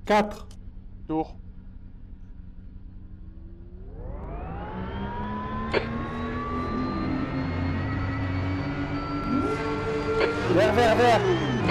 4. Tour. Vert, vert, vert.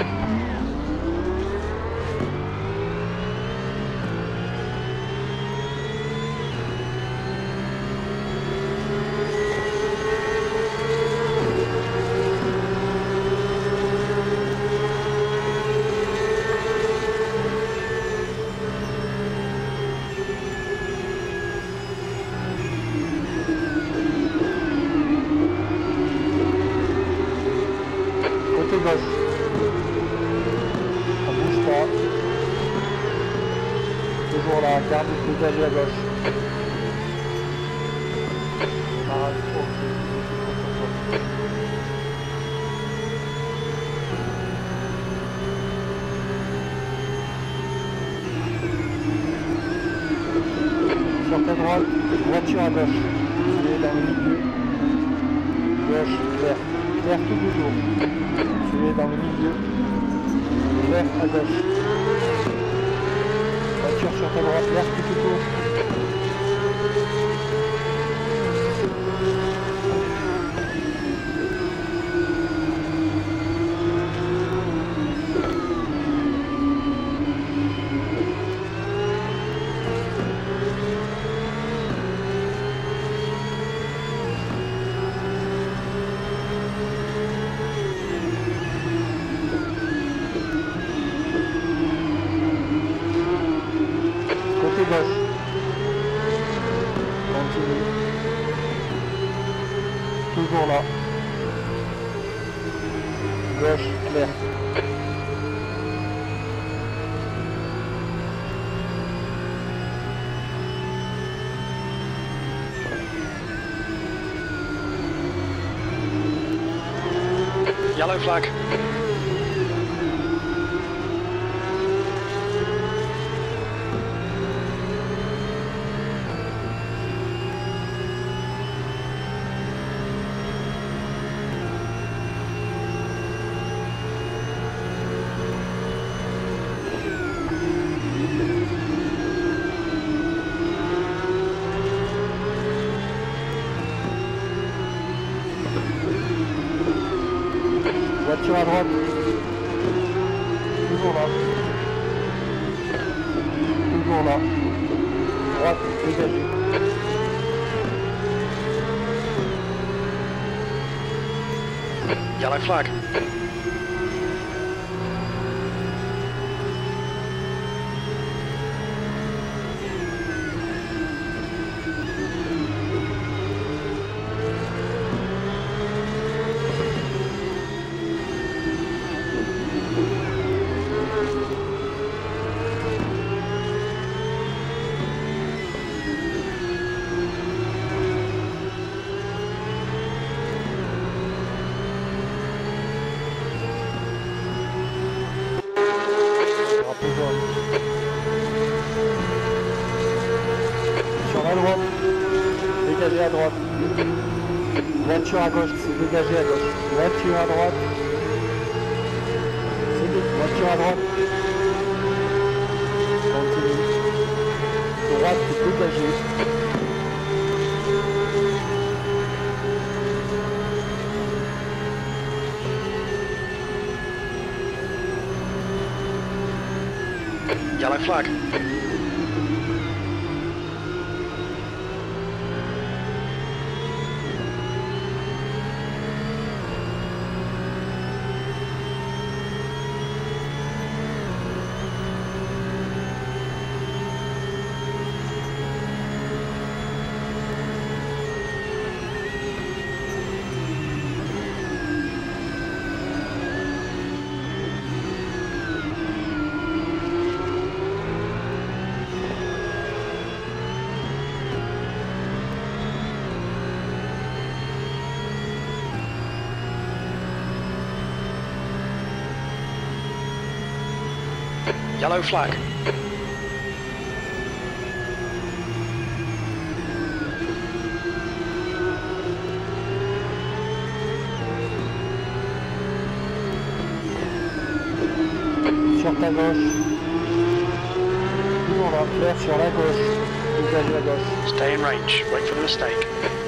Côté gauche. On bouge pas. Toujours là, garde dégagé à gauche. Démarrage trop. Sur ta droite, voiture à gauche. Tu es dans le milieu. Gauche, vert. Vert tout toujours. Tu es dans le milieu. Vert à gauche. Voiture sur ta droite, vert tout autour. Côté gauche. Continue. Toujours là. Gauche, clair. Yellow flag. Voiture à droite. Toujours là. Toujours là. Droite, dégagée. Yellow flag. Drapeau jaune. Sur la droite. Dégagé à droite. Voiture à gauche, c'est dégagé à gauche. Voiture à droite. Voiture à droite. Continue. Droite, dégagé. Yellow flag. Yellow flag. Sur ta gauche. va, clair sur la gauche. Dégagez la gauche. Stay in range. Wait for the mistake.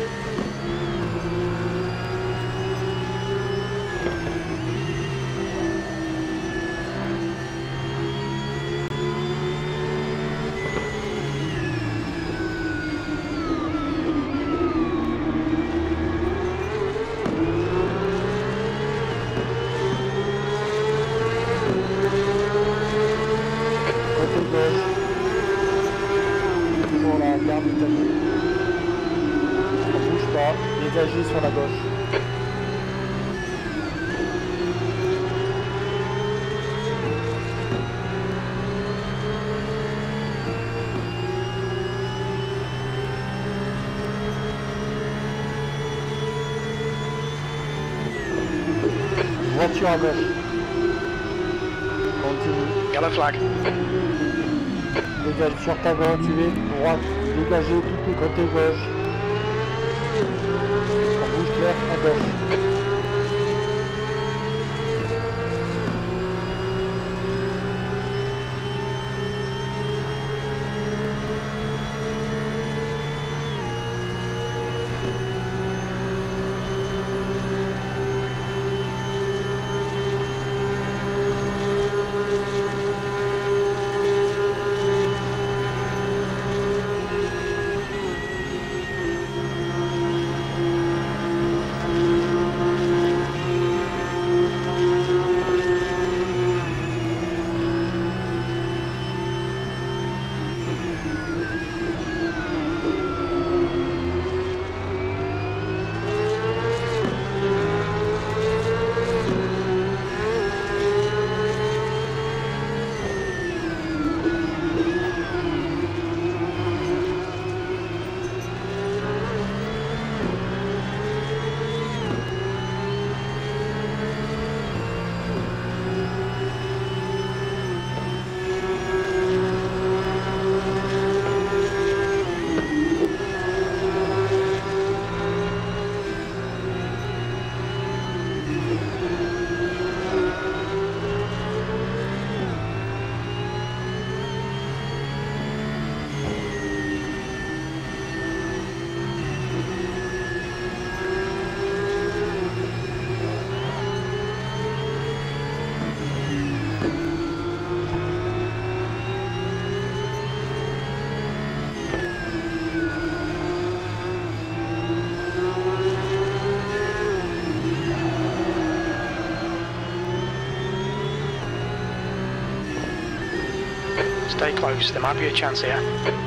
Côté gauche. Toujours la garde Italie. On bouge pas. Dégagez sur la gauche. Voiture à gauche. Continue. Yellow flag. Dégage sur ta gauche, tu es droite. Dégagez tout le côté gauche. On bouge clair à gauche. Stay close. There might be a chance here.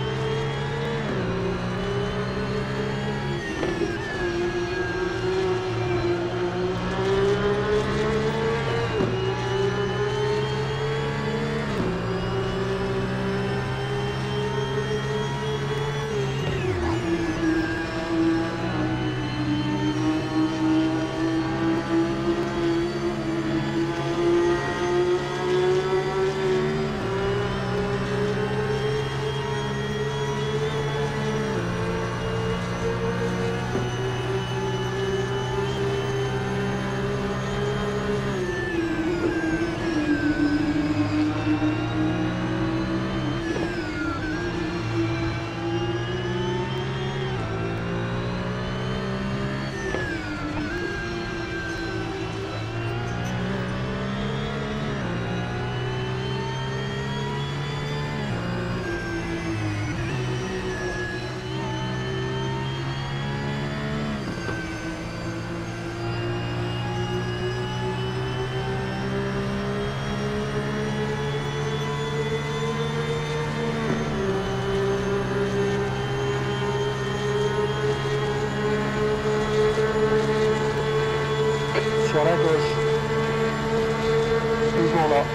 Sur la gauche. Toujours là.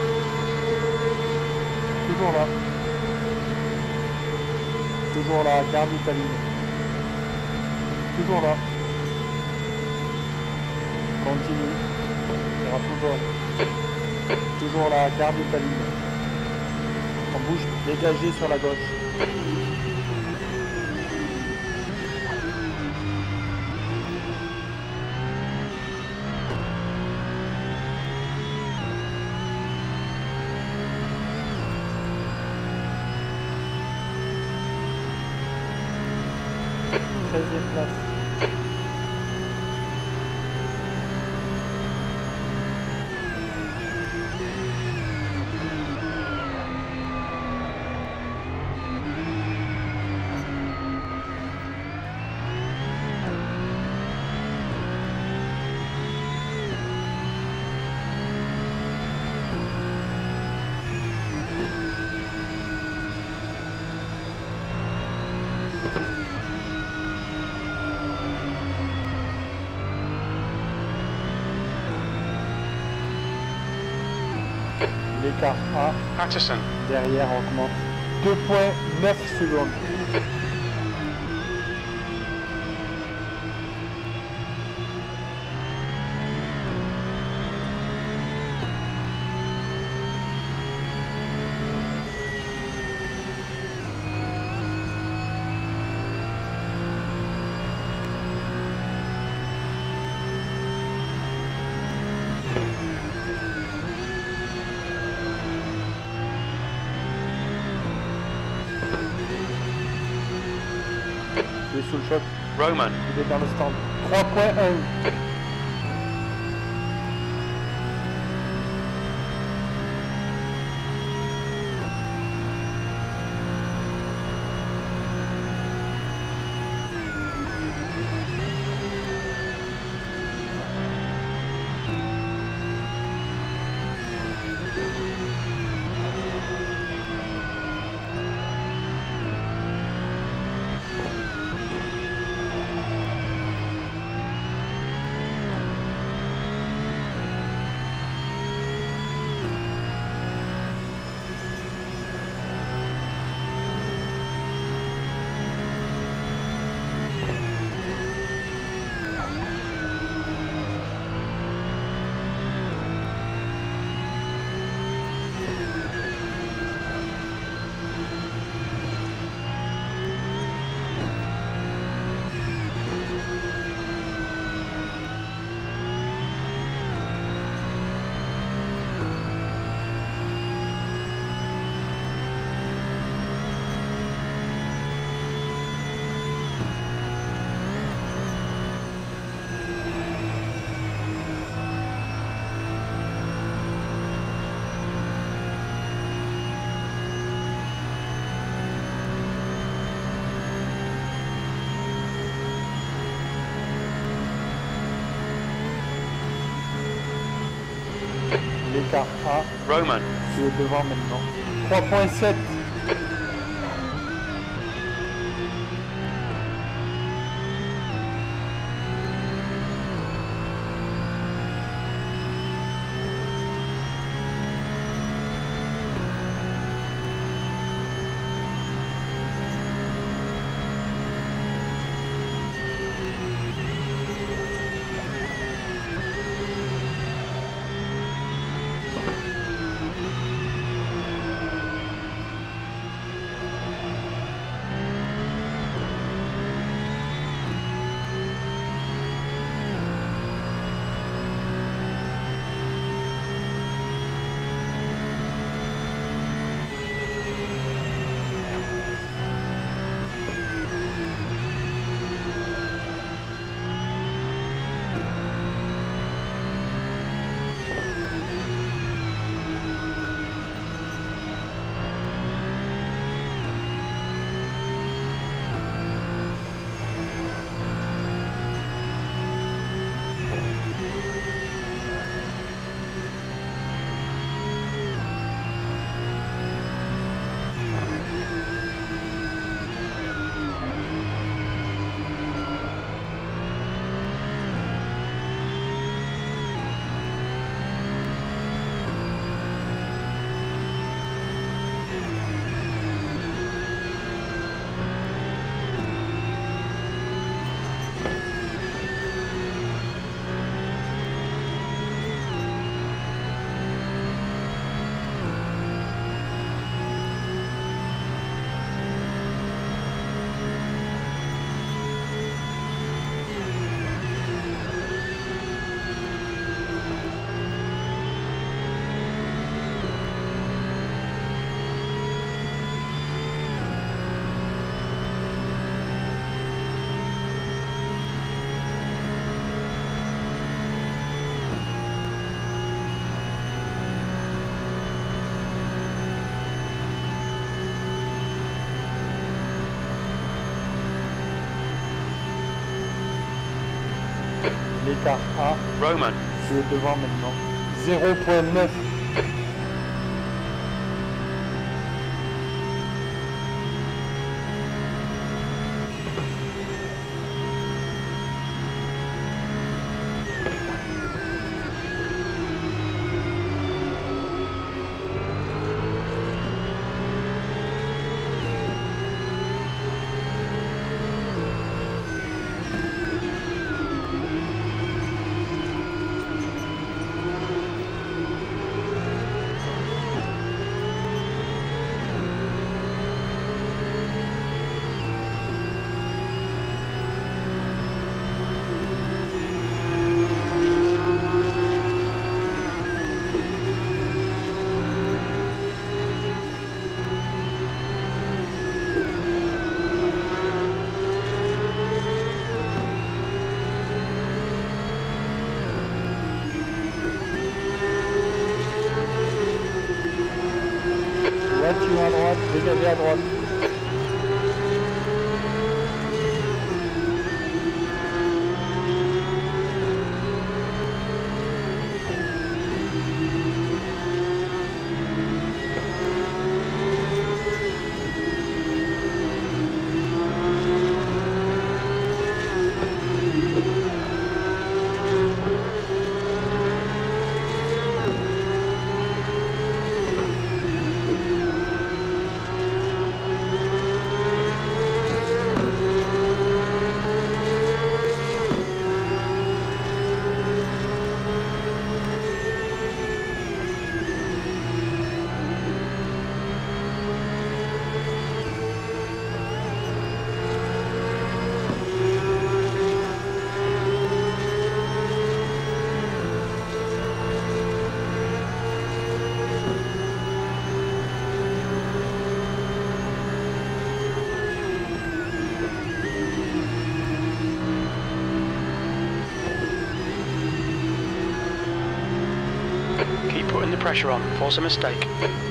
Toujours là. Toujours là, garde Italie. Toujours là. Continue. Il ira toujours. Toujours là, garde Italie. On bouge, dégagé sur la gauche. 13e place. L'écart A Patterson. derrière augmente 2,9 secondes. Il est sous le choc, Roman. il est dans le stand. 3,1. L'écart A Roman. qui est devant maintenant. 3,7. l'écart A. Roman. Tu es devant maintenant. 0,9. Voiture à droite, dégagez à droite. Keep putting the pressure on. Force a mistake.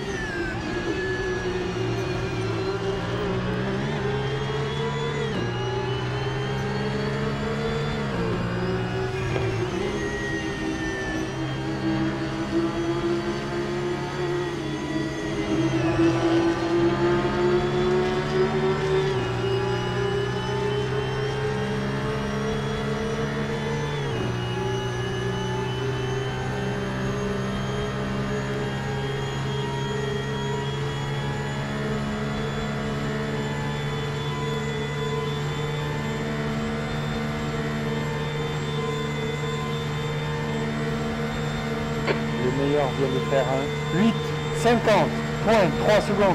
Le meilleur vient de faire un 8,50.3 secondes.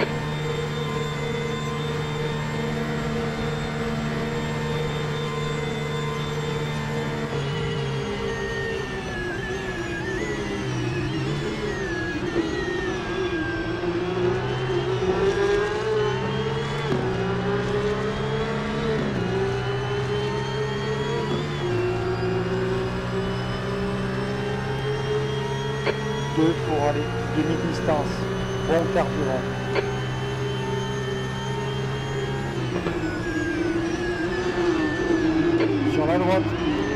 Pour aller demi-distance. Bon carburant. Sur la droite.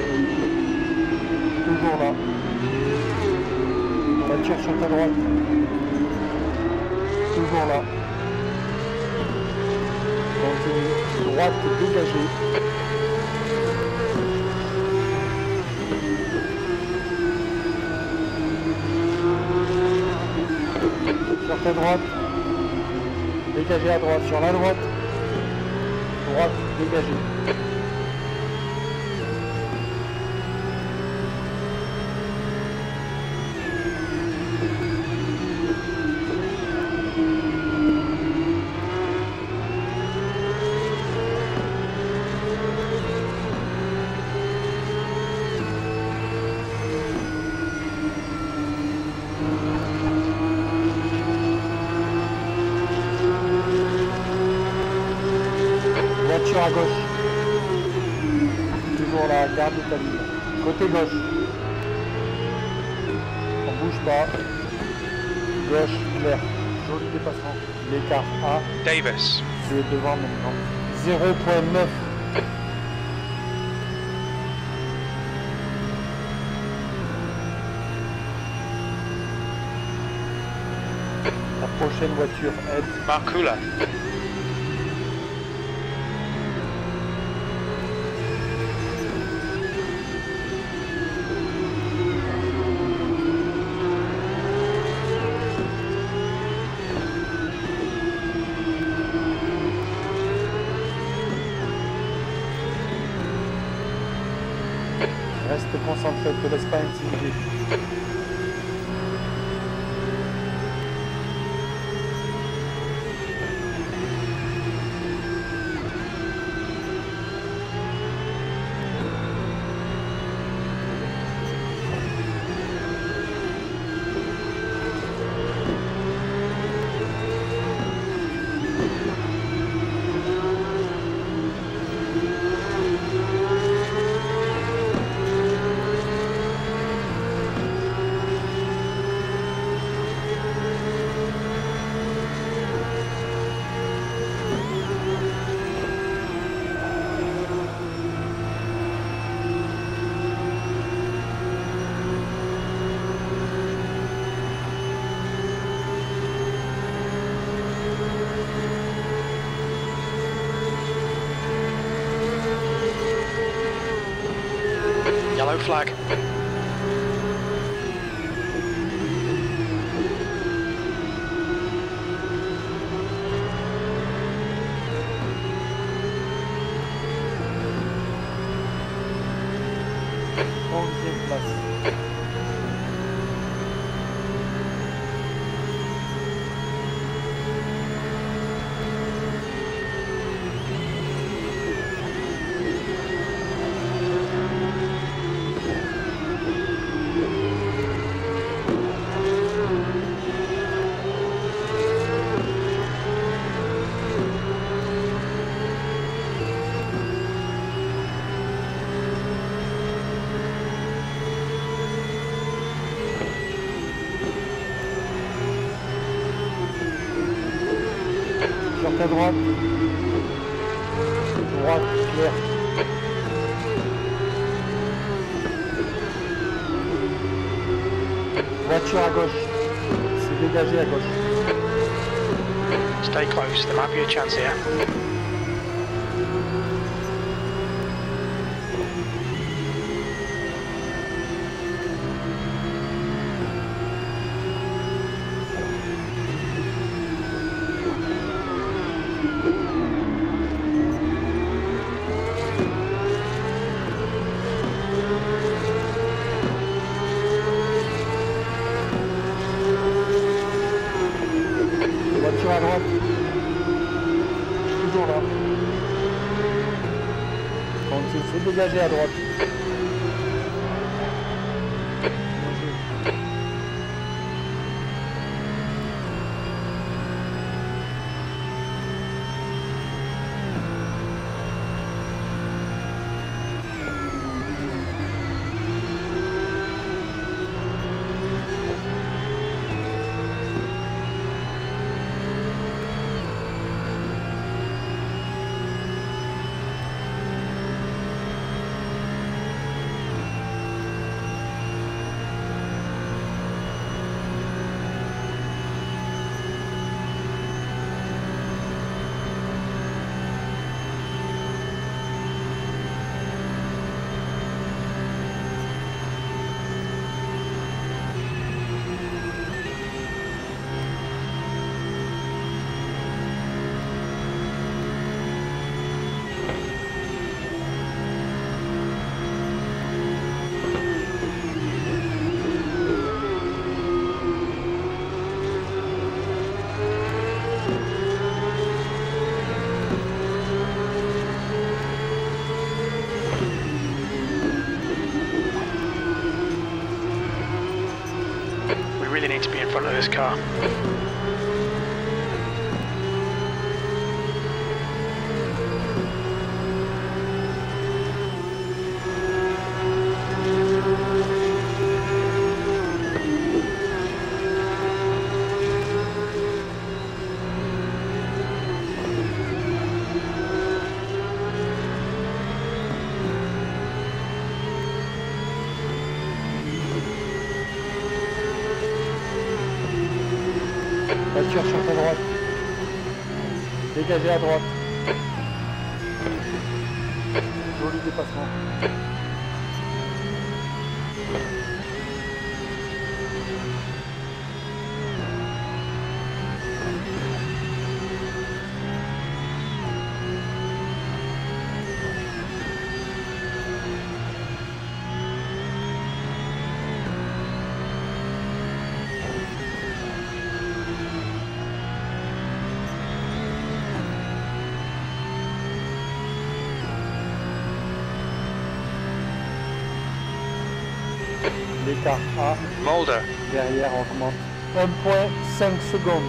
Toujours là. Voiture sur ta droite. Toujours là. Continue. Droite dégagée. Sur ta droite, dégagez à droite, sur la droite, droite, dégagez. Voiture à gauche. Toujours là, garde ta ligne. Côté gauche. On bouge pas. Gauche, vert. Joli dépassement. L'écart A. Davis. Tu es devant maintenant. 0,9. La prochaine voiture est Markula. Reste concentré, ne te laisse pas intimider. Yellow flag. Onzième place. Sortez à droite. Droite, clair. Voiture à gauche. C'est dégagé à gauche. Stay close, there might be a chance here. Voiture à droite. Je suis toujours là. Continue, c'est dégagé à droite. We really need to be in front of this car. Voiture sur ta droite. Dégagez à droite. Joli dépassement. L'écart A, Mulder. derrière augmente 1,5 secondes.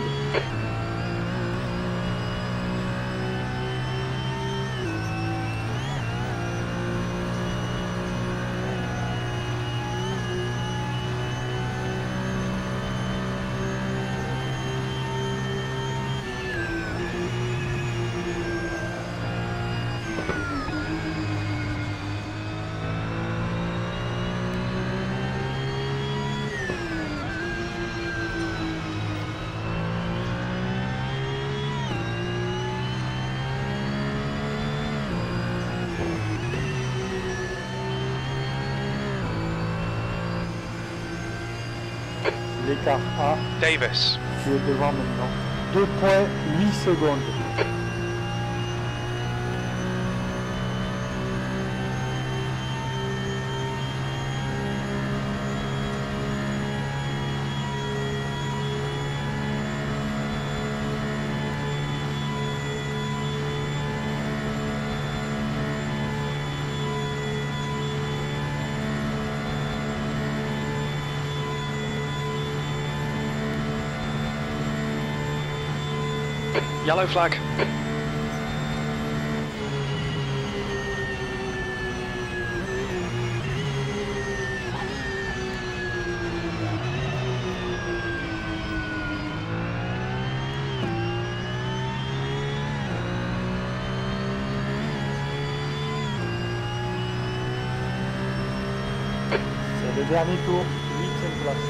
L'écart A, Davis. tu es devant maintenant. 2,8 secondes. Yellow flag. C'est le dernier tour, 8e place.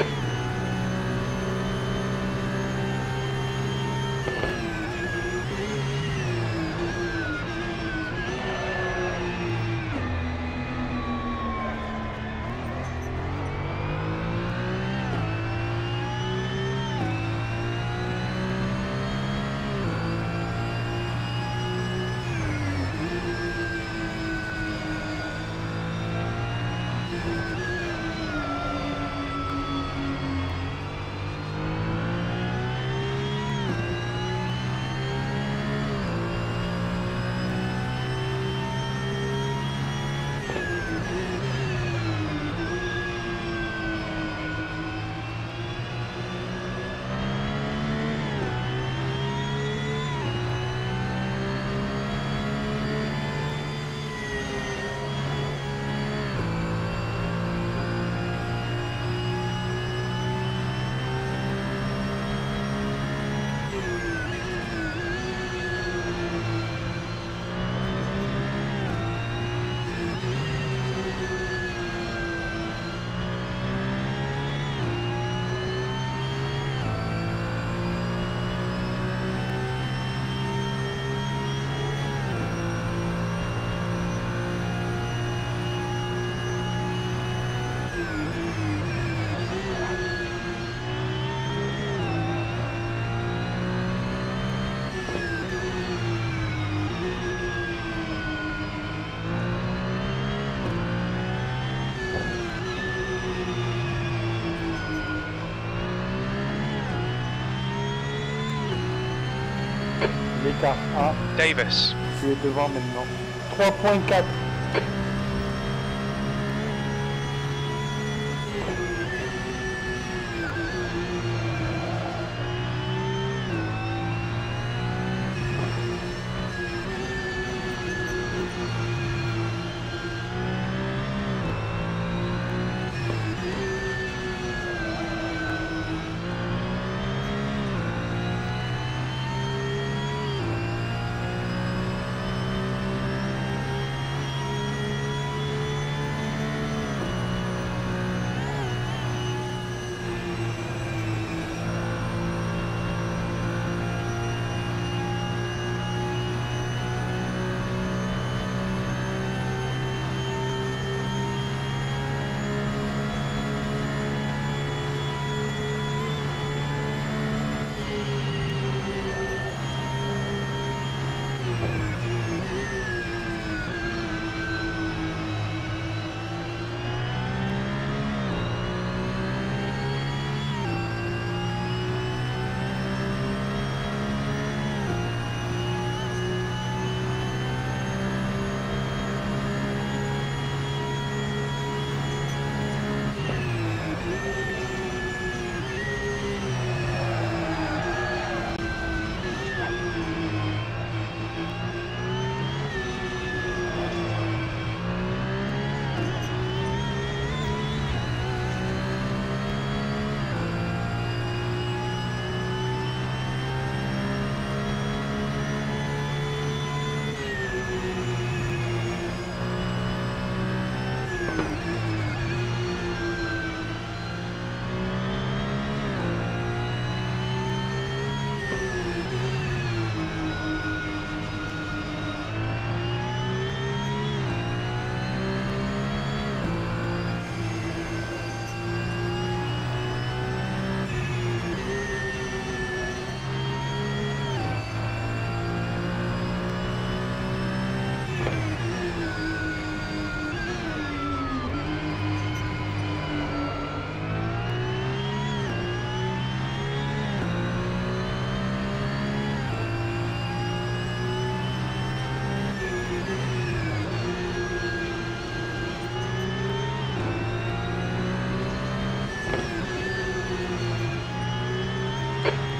L'écart A, Davis. tu es devant maintenant. 3,4.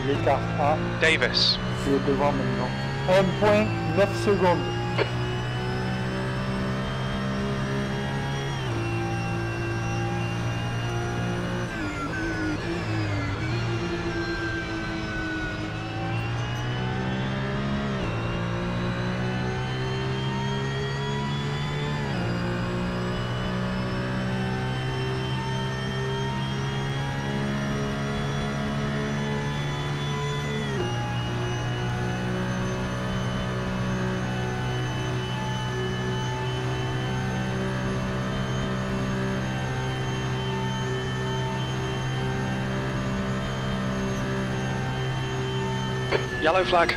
l'écart A, Davis. tu es devant maintenant. 1,9 secondes. Yellow flag.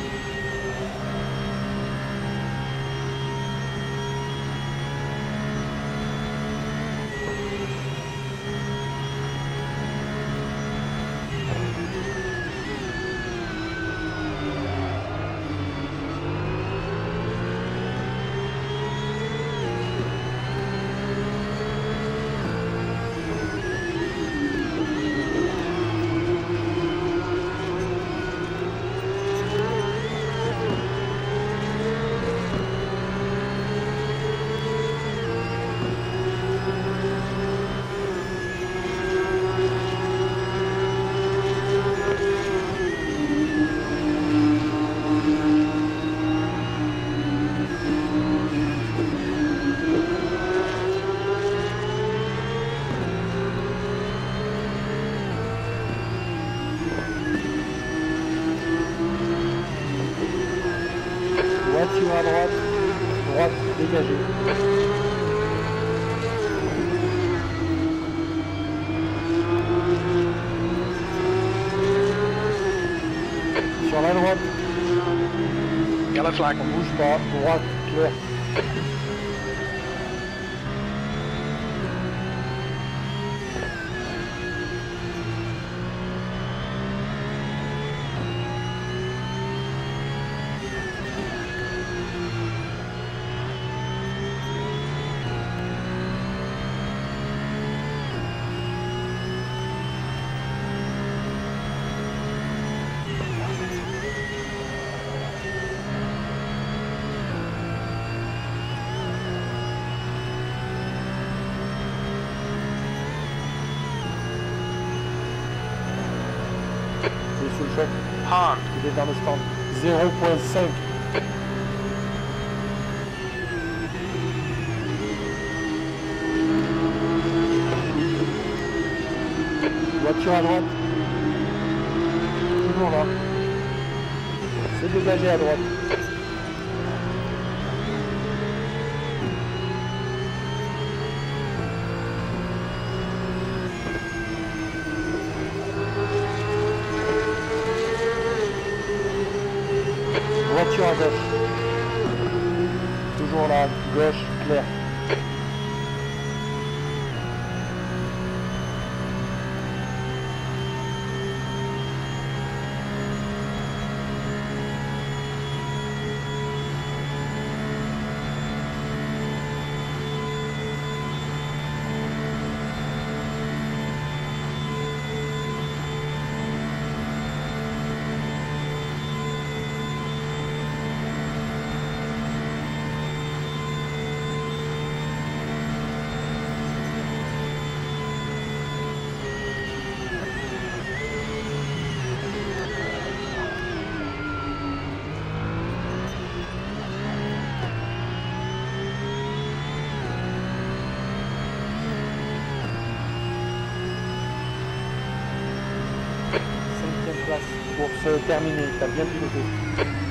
Voiture à droite, droite dégagée. Sur la droite, Yellow flag. on bouge pas, droite, clair. Sous le choc, Han. il est dans le stand. 0,5. Voiture à droite. Toujours là. C'est dégagé à droite. Voiture à gauche. Toujours là, gauche, clair. Place, course terminée, t'as bien piloté.